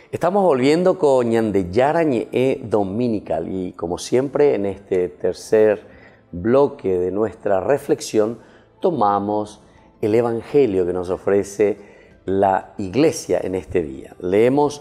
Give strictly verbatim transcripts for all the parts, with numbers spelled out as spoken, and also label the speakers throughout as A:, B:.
A: Estamos volviendo con Ñandeyara Ñe'e Dominical y como siempre en este tercer bloque de nuestra reflexión tomamos el Evangelio que nos ofrece la Iglesia en este día. Leemos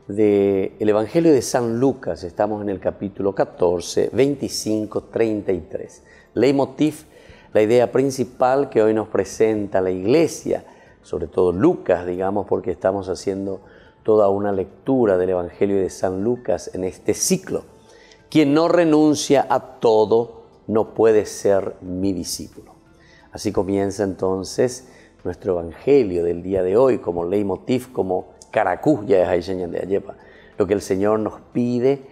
A: del Evangelio de San Lucas, estamos en el capítulo catorce, veinticinco, treinta y tres. Leitmotiv, la idea principal que hoy nos presenta la Iglesia, sobre todo Lucas, digamos, porque estamos haciendo toda una lectura del Evangelio de San Lucas en este ciclo. Quien no renuncia a todo no puede ser mi discípulo. Así comienza entonces nuestro Evangelio del día de hoy como leitmotiv, como caracú, ya es ahí señal de ayepa. Lo que el Señor nos pide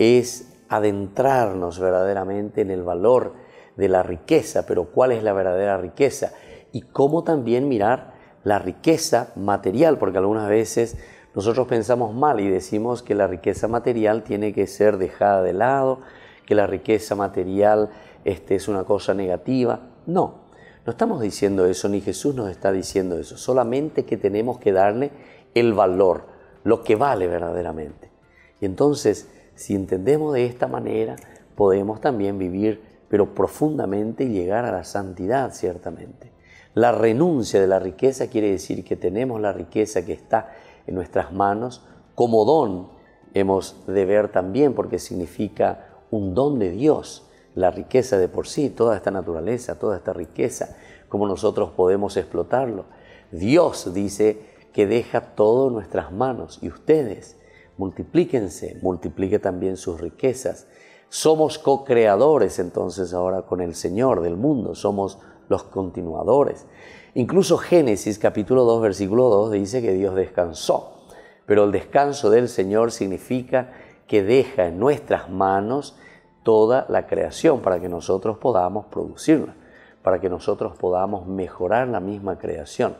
A: es adentrarnos verdaderamente en el valor de la riqueza, pero ¿cuál es la verdadera riqueza? Y cómo también mirar la riqueza material, porque algunas veces nosotros pensamos mal y decimos que la riqueza material tiene que ser dejada de lado, que la riqueza material este, es una cosa negativa. No, no estamos diciendo eso, ni Jesús nos está diciendo eso. Solamente que tenemos que darle el valor, lo que vale verdaderamente. Y entonces, si entendemos de esta manera, podemos también vivir, pero profundamente, y llegar a la santidad, ciertamente. La renuncia de la riqueza quiere decir que tenemos la riqueza que está en nuestras manos, como don hemos de ver también, porque significa un don de Dios, la riqueza de por sí, toda esta naturaleza, toda esta riqueza, cómo nosotros podemos explotarlo. Dios dice que deja todo en nuestras manos y ustedes multiplíquense, multiplique también sus riquezas. Somos co-creadores entonces ahora con el Señor del mundo, somos los continuadores. Incluso Génesis capítulo dos, versículo dos dice que Dios descansó, pero el descanso del Señor significa que deja en nuestras manos toda la creación para que nosotros podamos producirla, para que nosotros podamos mejorar la misma creación.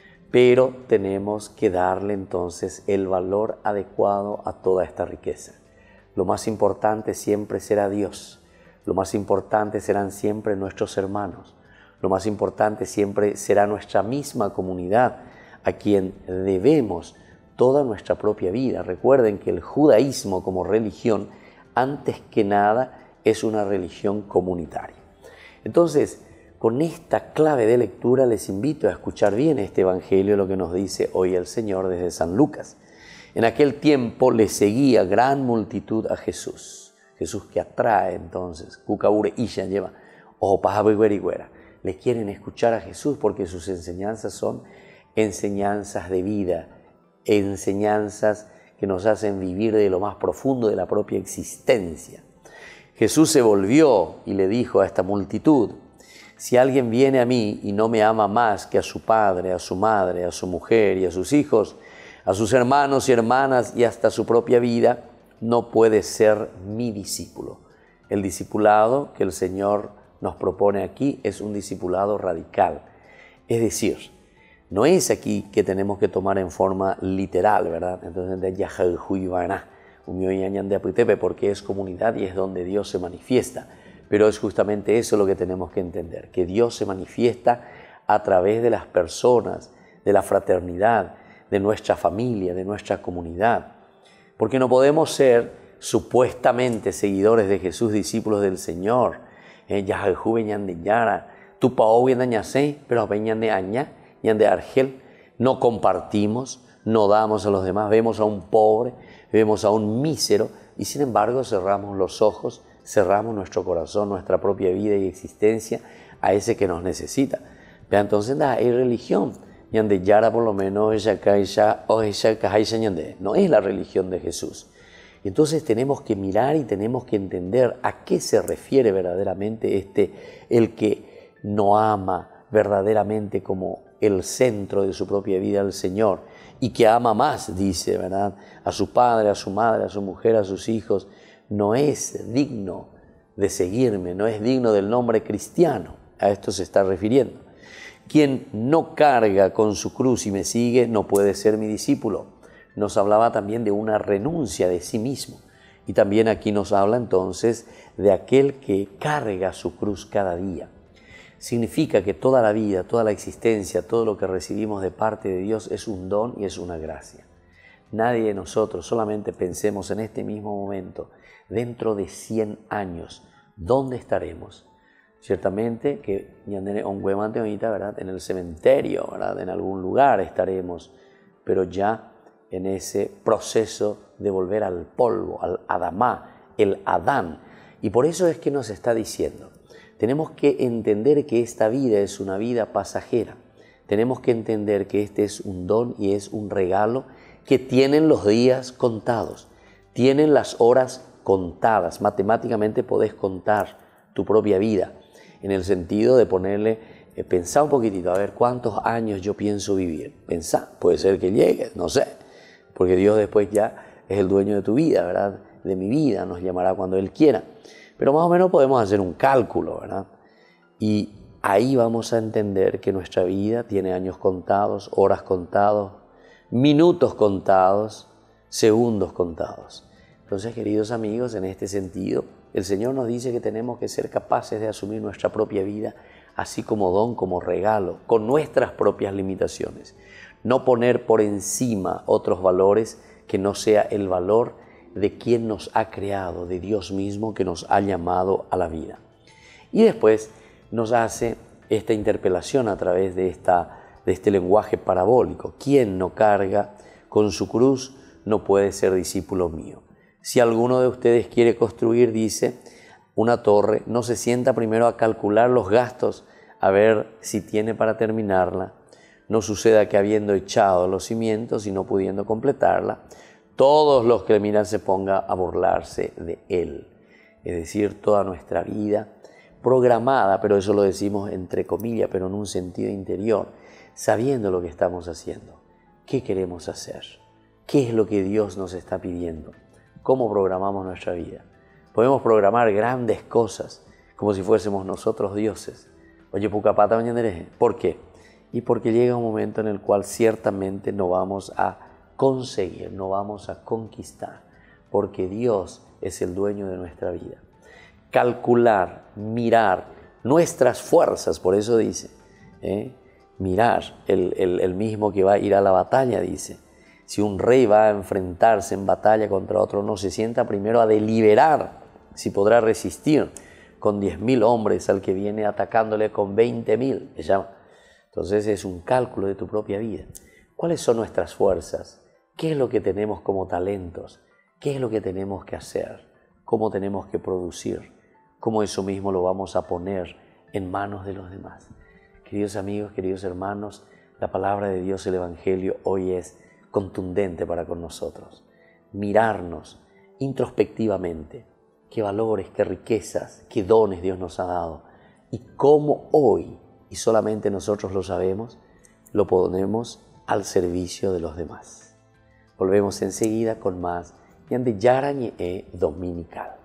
A: Pero tenemos que darle entonces el valor adecuado a toda esta riqueza. Lo más importante siempre será Dios, lo más importante serán siempre nuestros hermanos. Lo más importante siempre será nuestra misma comunidad, a quien debemos toda nuestra propia vida. Recuerden que el judaísmo como religión, antes que nada, es una religión comunitaria. Entonces, con esta clave de lectura les invito a escuchar bien este Evangelio, lo que nos dice hoy el Señor desde San Lucas. En aquel tiempo le seguía gran multitud a Jesús. Jesús que atrae entonces, cucaure isha lleva, ojo paja güera. Le quieren escuchar a Jesús porque sus enseñanzas son enseñanzas de vida, enseñanzas que nos hacen vivir de lo más profundo de la propia existencia. Jesús se volvió y le dijo a esta multitud: si alguien viene a mí y no me ama más que a su padre, a su madre, a su mujer y a sus hijos, a sus hermanos y hermanas y hasta su propia vida, no puede ser mi discípulo. El discipulado que el Señor nos propone aquí es un discipulado radical. Es decir, no es aquí que tenemos que tomar en forma literal, ¿verdad? Entonces, porque es comunidad y es donde Dios se manifiesta. Pero es justamente eso lo que tenemos que entender, que Dios se manifiesta a través de las personas, de la fraternidad, de nuestra familia, de nuestra comunidad. Porque no podemos ser supuestamente seguidores de Jesús, discípulos del Señor, no compartimos, no damos a los demás, vemos a un pobre, vemos a un mísero y sin embargo cerramos los ojos, cerramos nuestro corazón, nuestra propia vida y existencia a ese que nos necesita. Pero entonces hay religión, por lo menos no es la religión de Jesús. Entonces tenemos que mirar y tenemos que entender a qué se refiere verdaderamente este, el que no ama verdaderamente como el centro de su propia vida al Señor y que ama más, dice, ¿verdad?, a su padre, a su madre, a su mujer, a sus hijos, no es digno de seguirme, no es digno del nombre cristiano. A esto se está refiriendo. Quien no carga con su cruz y me sigue no puede ser mi discípulo. Nos hablaba también de una renuncia de sí mismo. Y también aquí nos habla entonces de aquel que carga su cruz cada día. Significa que toda la vida, toda la existencia, todo lo que recibimos de parte de Dios es un don y es una gracia. nadie de nosotros, solamente pensemos en este mismo momento, dentro de cien años, ¿dónde estaremos? Ciertamente que ¿verdad? En el cementerio, ¿verdad? En algún lugar estaremos, pero ya en ese proceso de volver al polvo, al Adamá, el Adán. Y por eso es que nos está diciendo, tenemos que entender que esta vida es una vida pasajera. Tenemos que entender que este es un don y es un regalo que tienen los días contados, tienen las horas contadas. Matemáticamente podés contar tu propia vida, en el sentido de ponerle, eh, pensá un poquitito, a ver cuántos años yo pienso vivir. Pensá, puede ser que llegue, no sé, porque Dios después ya es el dueño de tu vida, ¿verdad? De mi vida, nos llamará cuando Él quiera. Pero más o menos podemos hacer un cálculo, ¿verdad? Y ahí vamos a entender que nuestra vida tiene años contados, horas contados, minutos contados, segundos contados. Entonces, queridos amigos, en este sentido, el Señor nos dice que tenemos que ser capaces de asumir nuestra propia vida, así como don, como regalo, con nuestras propias limitaciones. No poner por encima otros valores que no sea el valor de quien nos ha creado, de Dios mismo que nos ha llamado a la vida. Y después nos hace esta interpelación a través de, esta, de este lenguaje parabólico. Quien no carga con su cruz no puede ser discípulo mío. Si alguno de ustedes quiere construir, dice, una torre, no se sienta primero a calcular los gastos, a ver si tiene para terminarla. No suceda que habiendo echado los cimientos y no pudiendo completarla, todos los que le miran se pongan a burlarse de él. Es decir, toda nuestra vida programada, pero eso lo decimos entre comillas, pero en un sentido interior, sabiendo lo que estamos haciendo. ¿Qué queremos hacer? ¿Qué es lo que Dios nos está pidiendo? ¿Cómo programamos nuestra vida? Podemos programar grandes cosas como si fuésemos nosotros dioses. Oye, Pucapata, ¿por qué? Y porque llega un momento en el cual ciertamente no vamos a conseguir, no vamos a conquistar, porque Dios es el dueño de nuestra vida. Calcular, mirar nuestras fuerzas, por eso dice, ¿eh? mirar, el, el, el mismo que va a ir a la batalla, dice, si un rey va a enfrentarse en batalla contra otro, no se sienta primero a deliberar si podrá resistir con diez mil hombres al que viene atacándole con veinte mil. Entonces es un cálculo de tu propia vida. ¿Cuáles son nuestras fuerzas? ¿Qué es lo que tenemos como talentos? ¿Qué es lo que tenemos que hacer? ¿Cómo tenemos que producir? ¿Cómo eso mismo lo vamos a poner en manos de los demás? Queridos amigos, queridos hermanos, la palabra de Dios, el Evangelio, hoy es contundente para con nosotros. Mirarnos introspectivamente, qué valores, qué riquezas, qué dones Dios nos ha dado y cómo hoy, y solamente nosotros lo sabemos, lo ponemos al servicio de los demás. Volvemos enseguida con más Yande Yarañe Dominical.